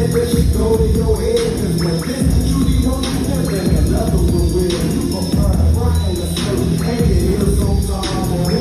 that shit go to your head. Cause when this truly wants you, then another one will. You gon' burn right on the surface. And your heels so tall,